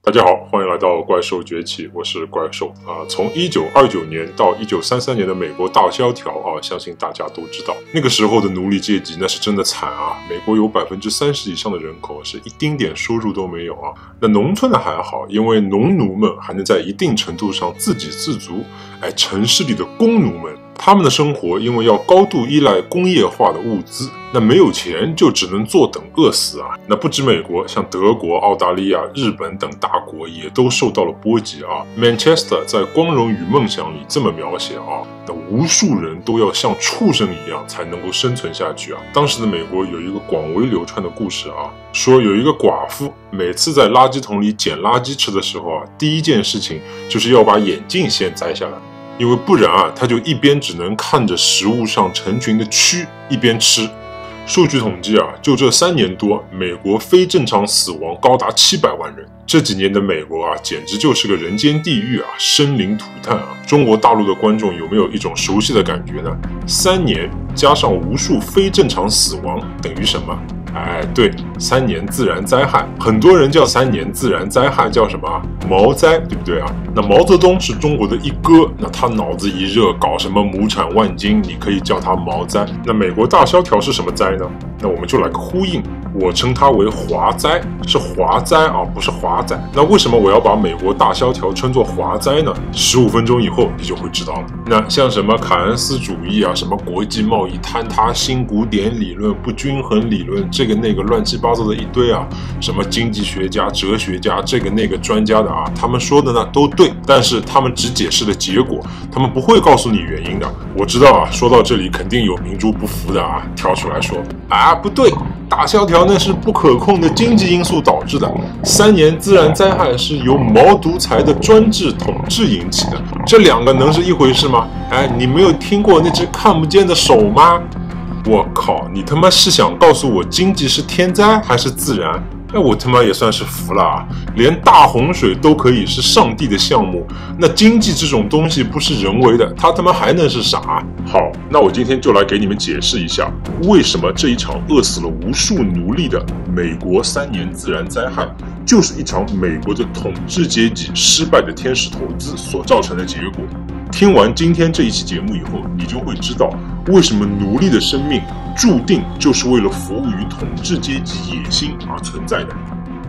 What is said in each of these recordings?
大家好，欢迎来到怪兽崛起，我是怪兽从1929年到1933年的美国大萧条相信大家都知道，那个时候的奴隶阶级那是真的惨啊！美国有30%以上的人口是一丁点收入都没有啊。那农村的还好，因为农奴们还能在一定程度上自给自足。城市里的工奴们，他们的生活因为要高度依赖工业化的物资，那没有钱就只能坐等饿死啊。那不止美国，像德国、澳大利亚、日本等大国也都受到了波及啊。Manchester 在《光荣与梦想》里这么描写啊，那无数人都要像畜生一样才能够生存下去啊。当时的美国有一个广为流传的故事啊，说有一个寡妇每次在垃圾桶里捡垃圾吃的时候第一件事情就是要把眼镜先摘下来。因为不然他就一边只能看着食物上成群的蛆，一边吃。数据统计就这3年多，美国非正常死亡高达700万人。这几年的美国简直就是个人间地狱生灵涂炭中国大陆的观众有没有一种熟悉的感觉呢？3年加上无数非正常死亡等于什么？对，3年自然灾害，很多人叫3年自然灾害叫什么？毛灾，对不对啊？那毛泽东是中国的一哥，那他脑子一热搞什么亩产万斤，你可以叫他毛灾。那美国大萧条是什么灾呢？那我们就来个呼应，我称它为华灾，是华灾不是华仔。那为什么我要把美国大萧条称作华灾呢？15分钟以后你就会知道了。那像什么凯恩斯主义什么国际贸易坍塌、新古典理论、不均衡理论，这个那个乱七八糟的一堆什么经济学家、哲学家，这个那个专家的他们说的呢都对，但是他们只解释了结果，他们不会告诉你原因的。我知道说到这里肯定有明珠不服的跳出来说不对，大萧条那是不可控的经济因素导致的，3年自然灾害是由毛独裁的专制统治引起的，这两个能是一回事吗？你没有听过那只看不见的手吗？我靠，你他妈是想告诉我经济是天灾还是自然？我他妈也算是服了连大洪水都可以是上帝的项目，那经济这种东西不是人为的，它他妈还能是啥？好，那我今天就来给你们解释一下，为什么这一场饿死了无数奴隶的美国3年自然灾害，就是一场美国的统治阶级失败的天使投资所造成的结果。听完今天这一期节目以后，你就会知道为什么奴隶的生命注定就是为了服务于统治阶级野心而存在的。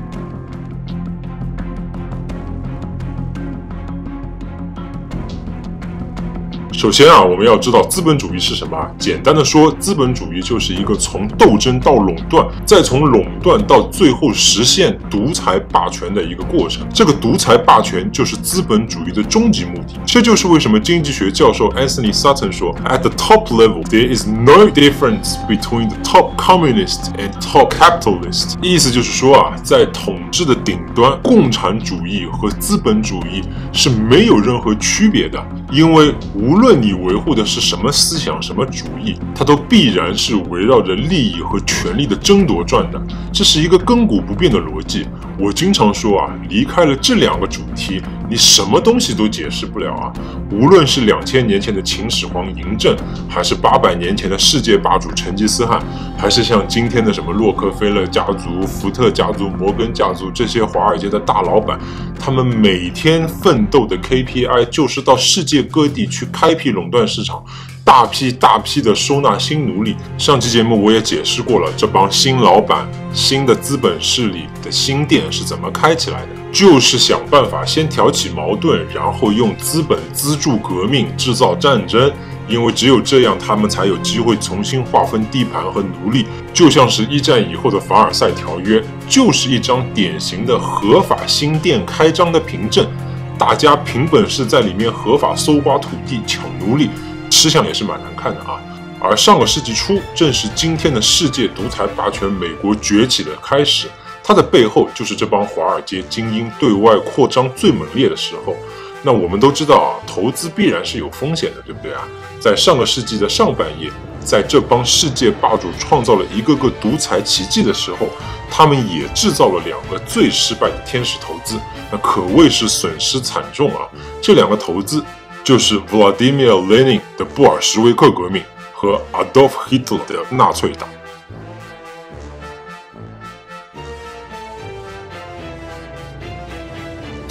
首先我们要知道资本主义是什么。简单的说，资本主义就是一个从斗争到垄断，再从垄断到最后实现独裁霸权的一个过程。这个独裁霸权就是资本主义的终极目的。这就是为什么经济学教授 Anthony Sutton 说 At the top level, there is no difference between the top communist and top capitalist。 意思就是说在统治的顶端，共产主义和资本主义是没有任何区别的，因为无论你维护的是什么思想、什么主义，它都必然是围绕着利益和权力的争夺转的，这是一个亘古不变的逻辑。我经常说离开了这2个主题，你什么东西都解释不了无论是2000年前的秦始皇嬴政，还是800年前的世界霸主成吉思汗，还是像今天的什么洛克菲勒家族、福特家族、摩根家族这些华尔街的大老板，他们每天奋斗的 KPI 就是到世界各地去开辟垄断市场，大批的收纳新奴隶。上期节目我也解释过了，这帮新老板、新的资本势力的新店是怎么开起来的，就是想办法先挑起矛盾，然后用资本资助革命，制造战争，因为只有这样他们才有机会重新划分地盘和奴隶。就像是1战以后的凡尔赛条约，就是一张典型的合法新店开张的凭证，大家凭本事在里面合法搜刮土地、抢奴隶，吃相也是蛮难看的而上个世纪初，正是今天的世界独裁霸权美国崛起的开始，它的背后就是这帮华尔街精英对外扩张最猛烈的时候。那我们都知道投资必然是有风险的，对不对在上个世纪的上半叶，在这帮世界霸主创造了一个个独裁奇迹的时候，他们也制造了2个最失败的天使投资，那可谓是损失惨重这2个投资就是 Vladimir Lenin 的布尔什维克革命和 Adolf Hitler 的纳粹党。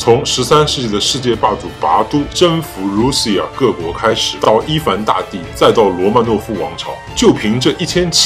从13世纪的世界霸主拔都征服 Russia 各国开始，到伊凡大帝，再到罗曼诺夫王朝，就凭这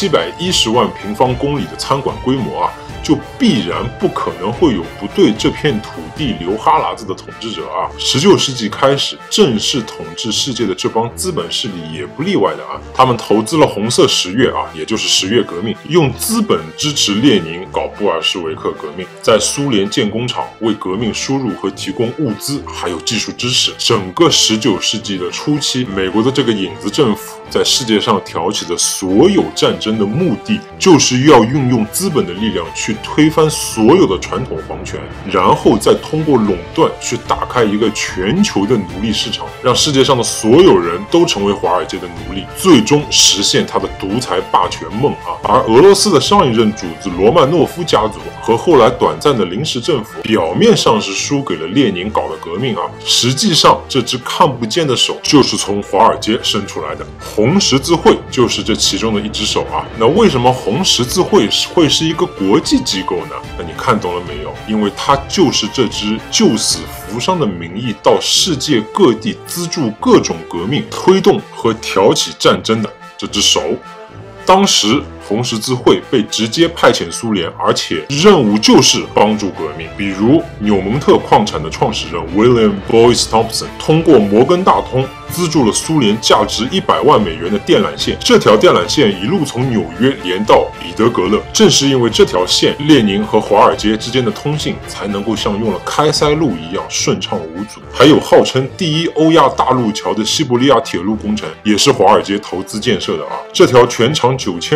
1710万平方公里的餐馆规模啊，就必然不可能会有不对这片土地流哈喇子的统治者啊。19世纪开始正式统治世界的这帮资本势力也不例外的啊。他们投资了红色十月啊，也就是十月革命，用资本支持列宁搞布尔什维克革命，在苏联建工厂，为革命输入和提供物资还有技术支持。整个19世纪的初期，美国的这个影子政府在世界上挑起的所有战争的目的，就是要运用资本的力量去推翻所有的传统皇权，然后再通过垄断去打开一个全球的奴隶市场，让世界上的所有人都成为华尔街的奴隶，最终实现他的独裁霸权梦啊！而俄罗斯的上一任主子罗曼诺夫家族和后来短暂的临时政府，表面上是输给了列宁搞的革命啊，实际上这只看不见的手就是从华尔街伸出来的。红十字会就是这其中的一只手啊。那为什么红十字会会是一个国际机构呢？那你看懂了没有？因为它就是这只救死扶伤的名义到世界各地资助各种革命、推动和挑起战争的这只手。当时红十字会被直接派遣苏联，而且任务就是帮助革命。比如纽蒙特矿产的创始人 William Boyce Thompson 通过摩根大通资助了苏联价值100万美元的电缆线，这条电缆线一路从纽约连到彼得格勒。正是因为这条线，列宁和华尔街之间的通信才能够像用了开塞露一样顺畅无阻。还有号称第一欧亚大陆桥的西伯利亚铁路工程，也是华尔街投资建设的啊。这条全长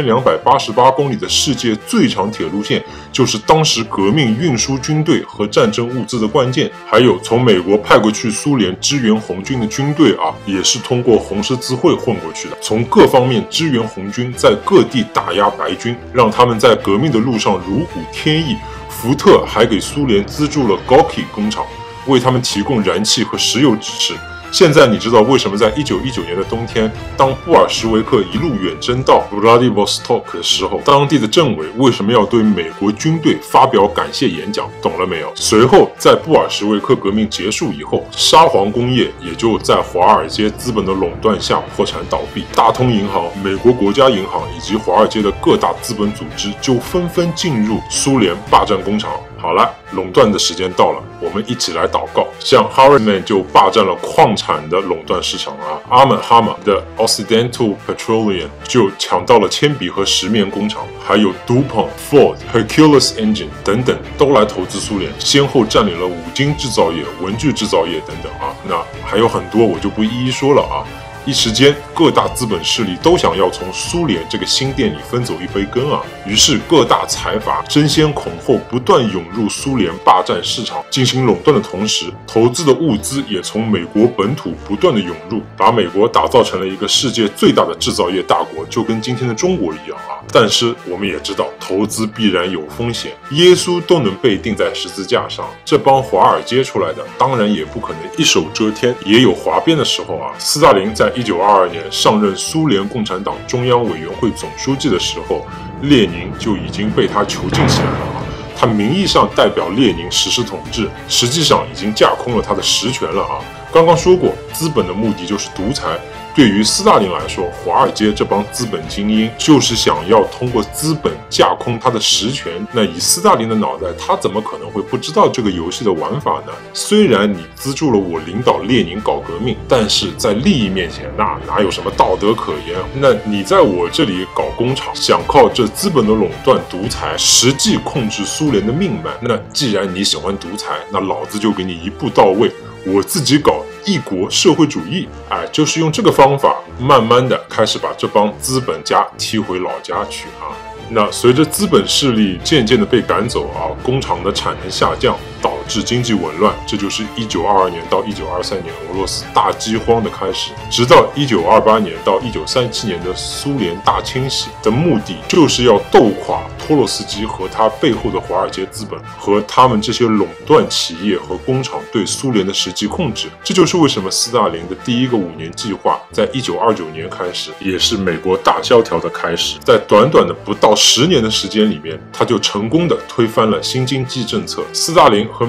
9288公里的世界最长铁路线，就是当时革命运输军队和战争物资的关键。还有从美国派过去苏联支援红军的军队啊，也是通过红十字会混过去的。从各方面支援红军，在各地打压白军，让他们在革命的路上如虎添翼。福特还给苏联资助了 Gorky 工厂，为他们提供燃气和石油支持。现在你知道为什么在1919年的冬天，当布尔什维克一路远征到 Vladivostok 的时候，当地的政委为什么要对美国军队发表感谢演讲？懂了没有？随后，在布尔什维克革命结束以后，沙皇工业也就在华尔街资本的垄断下破产倒闭。大通银行、美国国家银行以及华尔街的各大资本组织就纷纷进入苏联霸占工厂。好了，垄断的时间到了，我们一起来祷告。像 Harriman 就霸占了矿产的垄断市场啊，阿曼哈马的 Occidental Petroleum 就抢到了铅笔和石棉工厂，还有 DuPont、Ford、Hercules Engine 等等都来投资苏联，先后占领了五金制造业、文具制造业等等啊。那还有很多我就不一一说了啊。一时间，各大资本势力都想要从苏联这个新店里分走一杯羹啊！于是各大财阀争先恐后，不断涌入苏联霸占市场，进行垄断的同时，投资的物资也从美国本土不断的涌入，把美国打造成了一个世界最大的制造业大国，就跟今天的中国一样啊！但是我们也知道，投资必然有风险，耶稣都能被钉在十字架上，这帮华尔街出来的，当然也不可能一手遮天，也有哗变的时候啊！斯大林在1922年上任苏联共产党中央委员会总书记的时候，列宁就已经被他囚禁起来了啊！他名义上代表列宁实施统治，实际上已经架空了他的实权了啊！刚刚说过，资本的目的就是独裁。对于斯大林来说，华尔街这帮资本精英就是想要通过资本架空他的实权。那以斯大林的脑袋，他怎么可能会不知道这个游戏的玩法呢？虽然你资助了我领导列宁搞革命，但是在利益面前，那哪有什么道德可言？那你在我这里搞工厂，想靠这资本的垄断独裁，实际控制苏联的命脉。那既然你喜欢独裁，那老子就给你一步到位，我自己搞一国社会主义，就是用这个方法，慢慢的开始把这帮资本家踢回老家去啊。那随着资本势力渐渐的被赶走啊，工厂的产能下降，导致经济紊乱，这就是1922年到1923年俄罗斯大饥荒的开始。直到1928年到1937年的苏联大清洗的目的，就是要斗垮托洛斯基和他背后的华尔街资本和他们这些垄断企业和工厂对苏联的实际控制。这就是为什么斯大林的第一个5年计划在1929年开始，也是美国大萧条的开始。在短短的不到10年的时间里面，他就成功的推翻了新经济政策。斯大林和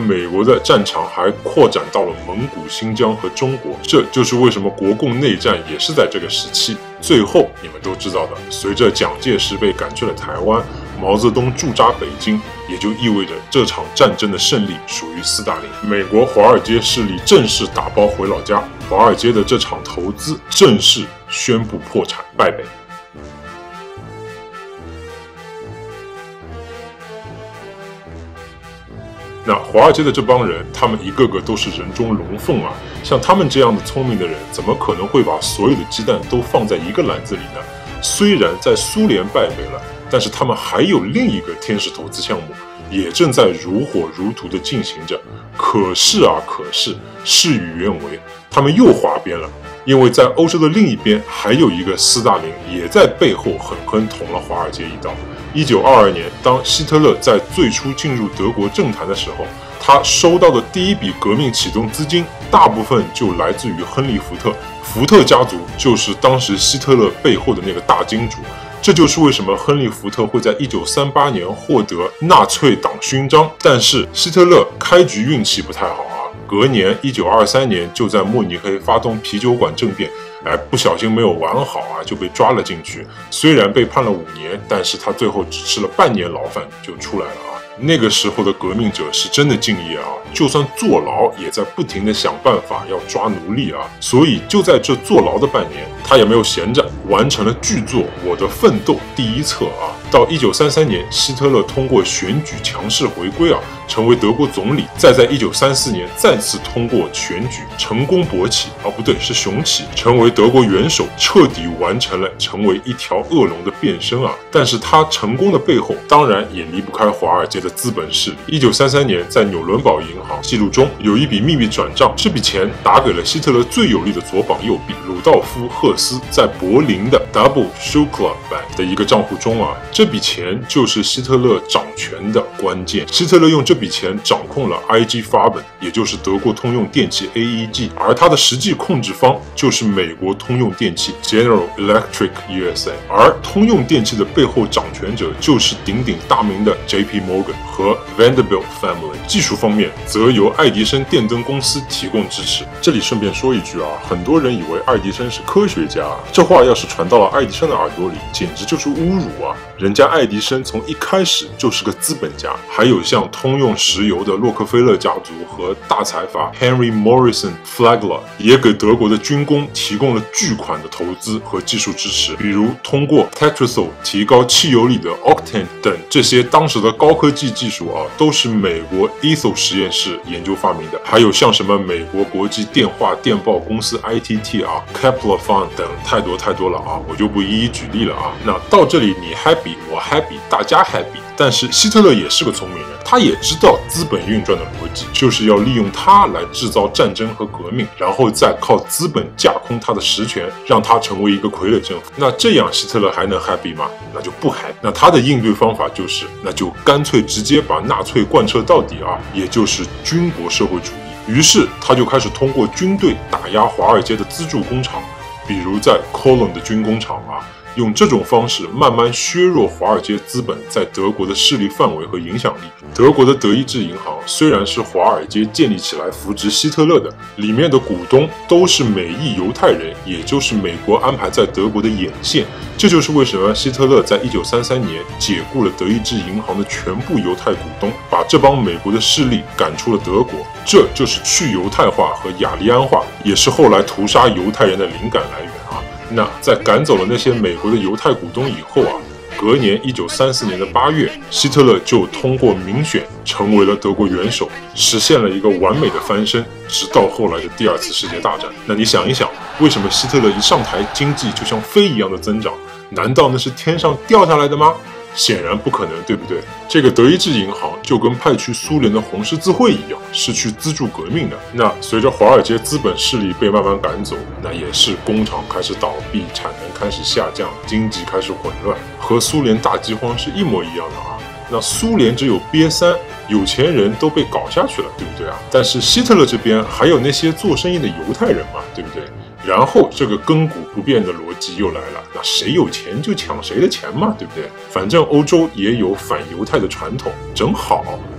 美国的战场还扩展到了蒙古、新疆和中国，这就是为什么国共内战也是在这个时期。最后你们都知道的，随着蒋介石被赶去了台湾，毛泽东驻扎北京，也就意味着这场战争的胜利属于斯大林。美国华尔街势力正式打包回老家，华尔街的这场投资正式宣布破产败北。那华尔街的这帮人，他们一个个都是人中龙凤啊！像他们这样的聪明的人，怎么可能会把所有的鸡蛋都放在一个篮子里呢？虽然在苏联败北了，但是他们还有另一个天使投资项目，也正在如火如荼地进行着。可是事与愿违，他们又滑边了。因为在欧洲的另一边，还有一个斯大林也在背后狠狠捅了华尔街一刀。1922年，当希特勒在最初进入德国政坛的时候，他收到的第一笔革命启动资金，大部分就来自于亨利·福特。福特家族就是当时希特勒背后的那个大金主。这就是为什么亨利·福特会在1938年获得纳粹党勋章。但是希特勒开局运气不太好啊，隔年1923年就在慕尼黑发动啤酒馆政变，不小心没有玩好啊，就被抓了进去。虽然被判了5年，但是他最后只吃了半年牢饭就出来了啊。那个时候的革命者是真的敬业啊，就算坐牢也在不停的想办法要抓奴隶啊。所以就在这坐牢的半年，他也没有闲着，完成了巨作《我的奋斗》第1册啊。到1933年，希特勒通过选举强势回归啊，成为德国总理。再在1934年再次通过选举成功勃起不对，是雄起，成为德国元首，彻底完成了成为一条恶龙的变身啊。但是他成功的背后，当然也离不开华尔街的资本势力。1933年，在纽伦堡银行记录中有一笔秘密转账，这笔钱打给了希特勒最有力的左膀右臂鲁道夫·赫斯在柏林的 Double Schuldschein 的一个账户中啊。这笔钱就是希特勒掌权的关键。希特勒用这笔钱掌控了 IG Farben， 也就是德国通用电气 AEG， 而他的实际控制方就是美国通用电气 General Electric USA， 而通用电气的背后掌权者就是鼎鼎大名的 JP Morgan 和 Vanderbilt Family。技术方面则由爱迪生电灯公司提供支持。这里顺便说一句啊，很多人以为爱迪生是科学家，这话要是传到了爱迪生的耳朵里，简直就是侮辱啊！人家爱迪生从一开始就是个资本家，还有像通用石油的洛克菲勒家族和大财阀 Henry Morrison Flagler 也给德国的军工提供了巨款的投资和技术支持，比如通过 Tetrazol 提高汽油里的 Octane 等这些当时的高科技技术啊，都是美国 ETHO 实验室研究发明的。还有像什么美国国际电话电报公司 ITT 啊 Kepler Fund 等太多了啊，我就不一一举例了啊。那到这里你 happy 我 happy 大家 happy， 但是希特勒也是个聪明人，他也知道资本运转的逻辑，就是要利用它来制造战争和革命，然后再靠资本架空他的实权，让他成为一个傀儡政府。那这样希特勒还能 happy 吗？那就不 happy。那他的应对方法就是，那就干脆直接把纳粹贯彻到底啊，也就是军国社会主义。于是他就开始通过军队打压华尔街的资助工厂，比如在 Cologne 的军工厂啊，用这种方式慢慢削弱华尔街资本在德国的势力范围和影响力。德国的德意志银行虽然是华尔街建立起来扶植希特勒的，里面的股东都是美裔犹太人，也就是美国安排在德国的眼线。这就是为什么希特勒在1933年解雇了德意志银行的全部犹太股东，把这帮美国的势力赶出了德国。这就是去犹太化和雅利安化，也是后来屠杀犹太人的灵感来源啊。那在赶走了那些美国的犹太股东以后啊，隔年1934年的8月，希特勒就通过民选成为了德国元首，实现了一个完美的翻身，直到后来的第2次世界大战。那你想一想，为什么希特勒一上台经济就像飞一样的增长？难道那是天上掉下来的吗？显然不可能，对不对？这个德意志银行就跟派去苏联的红十字会一样，是去资助革命的。那随着华尔街资本势力被慢慢赶走，那也是工厂开始倒闭，产能开始下降，经济开始混乱，和苏联大饥荒是一模一样的啊。那苏联只有瘪三，有钱人都被搞下去了，对不对啊？但是希特勒这边还有那些做生意的犹太人嘛，对不对？然后这个亘古不变的逻辑又来了，那谁有钱就抢谁的钱嘛，对不对？反正欧洲也有反犹太的传统，正好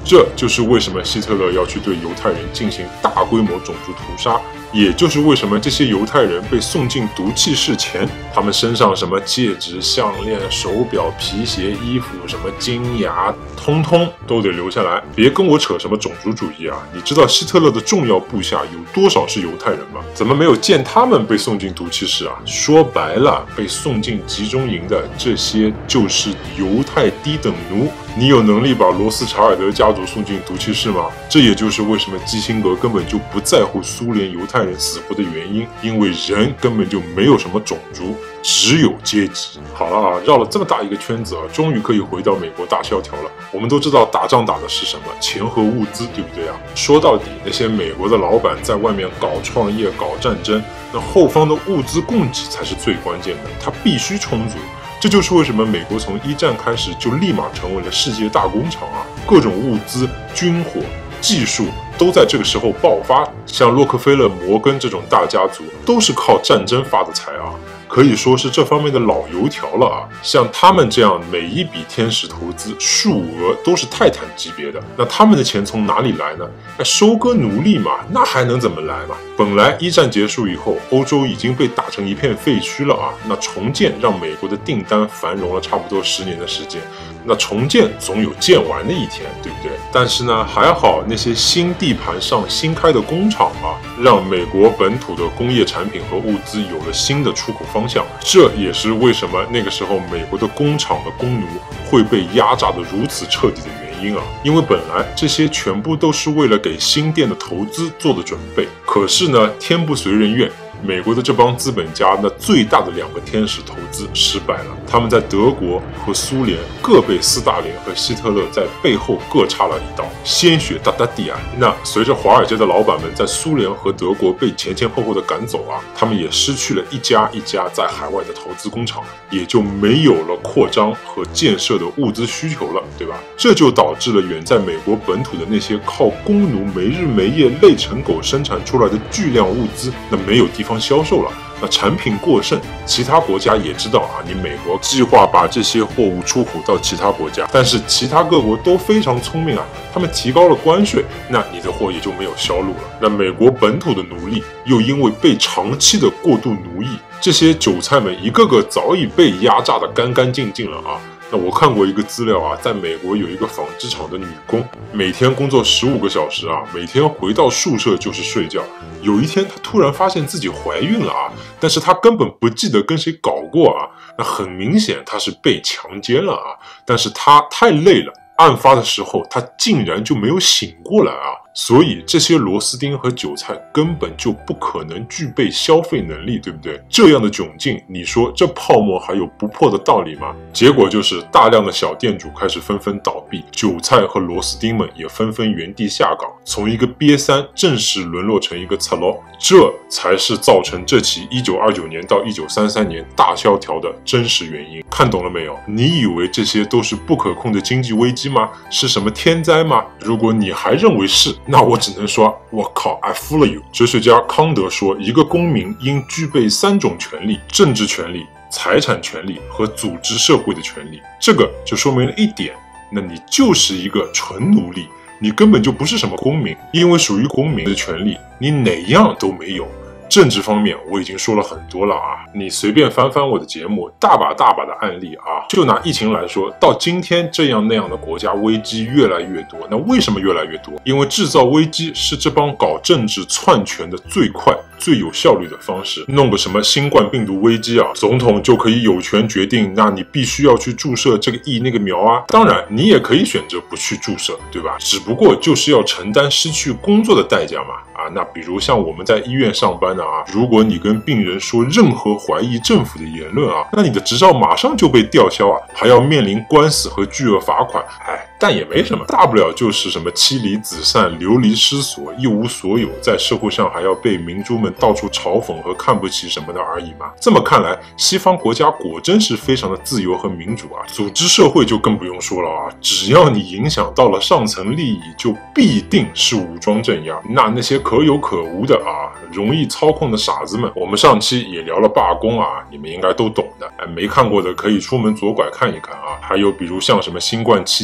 这就是为什么希特勒要去对犹太人进行大规模种族屠杀，也就是为什么这些犹太人被送进毒气室前，他们身上什么戒指、项链、手表、皮鞋、衣服、什么金牙，通通都得留下来。别跟我扯什么种族主义啊！你知道希特勒的重要部下有多少是犹太人吗？怎么没有见他们被送进毒气室啊？说白了，被送进集中营的这些就是犹太低等奴。你有能力把罗斯查尔德家族送进毒气室吗？这也就是为什么基辛格根本就不在乎苏联犹太人死活的原因，因为人根本就没有什么种族，只有阶级。好了啊，绕了这么大一个圈子啊，终于可以回到美国大萧条了。我们都知道打仗打的是什么？钱和物资，对不对啊？说到底，那些美国的老板在外面搞创业、搞战争，那后方的物资供给才是最关键的，它必须充足。这就是为什么美国从一战开始就立马成为了世界大工厂啊！各种物资、军火、技术都在这个时候爆发。像洛克菲勒、摩根这种大家族，都是靠战争发的财啊，可以说是这方面的老油条了啊。像他们这样每一笔天使投资数额都是泰坦级别的，那他们的钱从哪里来呢？收割奴隶嘛，那还能怎么来嘛？本来一战结束以后，欧洲已经被打成一片废墟了啊，那重建让美国的订单繁荣了差不多10年的时间。那重建总有建完的一天，对不对？但是呢，还好那些新地盘上新开的工厂啊，让美国本土的工业产品和物资有了新的出口方向。这也是为什么那个时候美国的工厂的工奴会被压榨得如此彻底的原因啊，因为本来这些全部都是为了给新店的投资做的准备。可是呢，天不随人愿。美国的这帮资本家，那最大的2个天使投资失败了，他们在德国和苏联各被斯大林和希特勒在背后各插了一刀，鲜血哒哒地啊！那随着华尔街的老板们在苏联和德国被前后后的赶走啊，他们也失去了一家一家在海外的投资工厂，也就没有了扩张和建设的物资需求了，对吧？这就导致了远在美国本土的那些靠工奴没日没夜累成狗生产出来的巨量物资，那没有地方销售了，那产品过剩，其他国家也知道啊，你美国计划把这些货物出口到其他国家，但是其他各国都非常聪明啊，他们提高了关税，那你的货也就没有销路了。那美国本土的奴隶又因为被长期的过度奴役，这些韭菜们一个个早已被压榨得干干净净了啊。那我看过一个资料啊，在美国有一个纺织厂的女工，每天工作15个小时啊，每天回到宿舍就是睡觉。有一天，她突然发现自己怀孕了啊，但是她根本不记得跟谁搞过啊，那很明显她是被强奸了啊，但是她太累了，案发的时候她竟然就没有醒过来啊。所以这些螺丝钉和韭菜根本就不可能具备消费能力，对不对？这样的窘境，你说这泡沫还有不破的道理吗？结果就是大量的小店主开始纷纷倒闭，韭菜和螺丝钉们也纷纷原地下岗，从一个瘪三正式沦落成一个赤佬，这才是造成这起1929年到1933年大萧条的真实原因。看懂了没有？你以为这些都是不可控的经济危机吗？是什么天灾吗？如果你还认为是，那我只能说，我靠 I fool you。哲学家康德说，一个公民应具备3种权利：政治权利、财产权利和组织社会的权利。这个就说明了一点，那你就是一个纯奴隶，你根本就不是什么公民，因为属于公民的权利，你哪样都没有。政治方面我已经说了很多了啊，你随便翻翻我的节目，大把的案例啊。就拿疫情来说，到今天这样那样的国家危机越来越多，那为什么越来越多？因为制造危机是这帮搞政治篡权的最快最有效率的方式。弄个什么新冠病毒危机啊，总统就可以有权决定，那你必须要去注射这个疫那个苗啊。当然你也可以选择不去注射，对吧？只不过就是要承担失去工作的代价嘛。那比如像我们在医院上班的啊，如果你跟病人说任何怀疑政府的言论啊，那你的执照马上就被吊销啊，还要面临官司和巨额罚款。但也没什么，大不了就是什么妻离子散、流离失所、一无所有，在社会上还要被民众们到处嘲讽和看不起什么的而已嘛。这么看来，西方国家果真是非常的自由和民主啊，组织社会就更不用说了啊，只要你影响到了上层利益，就必定是武装镇压。那些可有可无的啊，容易操控的傻子们，我们上期也聊了罢工啊，你们应该都懂的。没看过的可以出门左拐看一看啊。还有比如像什么新冠期间那些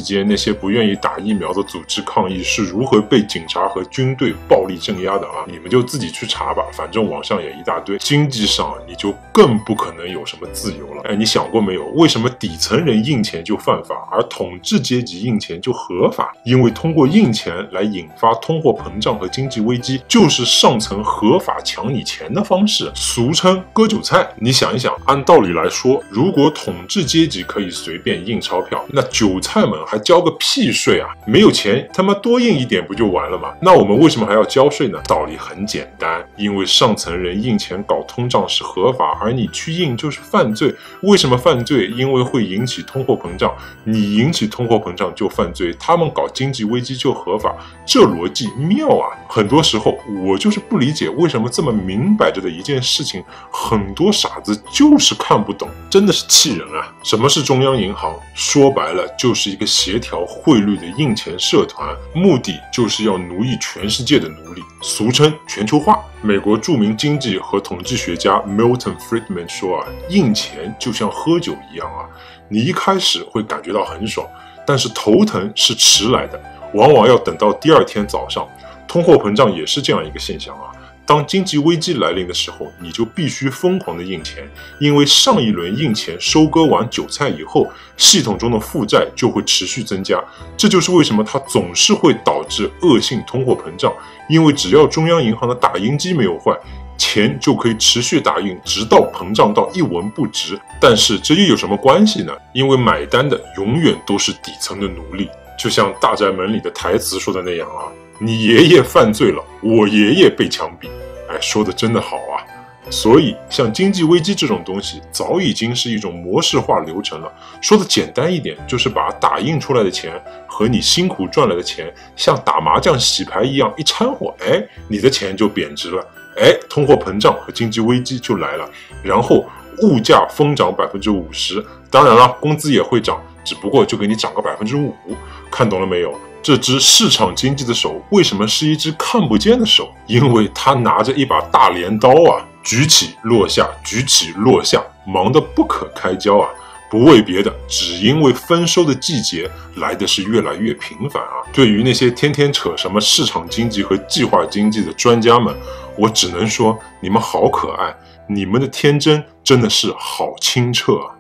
些不愿意打疫苗的组织抗议是如何被警察和军队暴力镇压的啊，你们就自己去查吧，反正网上也一大堆。经济上你就更不可能有什么自由了。你想过没有，为什么底层人印钱就犯法，而统治阶级印钱就合法？因为通过印钱来引发通货膨胀和经济危机，就是上层合法抢你钱的方式，俗称割韭菜。你想一想，按道理来说，如果统治阶级可以随便印钞票，那韭菜们还交个屁税啊？没有钱他妈多印一点不就完了吗？那我们为什么还要交税呢？道理很简单，因为上层人印钱搞通胀是合法，而你去印就是犯罪。为什么犯罪？因为会引起通货膨胀，你引起通货膨胀就犯罪，他们搞经济危机就合法，这逻辑妙啊！很多时候我就是不理解，为什么这么明摆着的一件事情，很多傻子就是看不懂，真的是气人啊！什么是中央银行？说白了就是一个协调汇率的印钱社团，目的就是要奴役全世界的奴隶，俗称全球化。美国著名经济和统计学家 Milton Friedman 说啊，印钱就像喝酒一样啊，你一开始会感觉到很爽，但是头疼是迟来的，往往要等到第二天早上。通货膨胀也是这样一个现象啊。当经济危机来临的时候，你就必须疯狂的印钱，因为上一轮印钱收割完韭菜以后，系统中的负债就会持续增加。这就是为什么它总是会导致恶性通货膨胀，因为只要中央银行的打印机没有坏，钱就可以持续打印，直到膨胀到一文不值。但是这又有什么关系呢？因为买单的永远都是底层的奴隶。就像《大宅门》里的台词说的那样啊，你爷爷犯罪了，我爷爷被枪毙。说的真的好啊。所以像经济危机这种东西早已经是一种模式化流程了。说的简单一点，就是把打印出来的钱和你辛苦赚来的钱像打麻将洗牌一样一掺和，你的钱就贬值了，通货膨胀和经济危机就来了，然后物价疯涨50%，当然了，工资也会涨，只不过就给你涨个5%，看懂了没有？这只市场经济的手为什么是一只看不见的手？因为它拿着一把大镰刀啊，举起落下，举起落下，忙得不可开交啊！不为别的，只因为丰收的季节来的是越来越频繁啊！对于那些天天扯什么市场经济和计划经济的专家们，我只能说，你们好可爱，你们的天真真的是好清澈啊！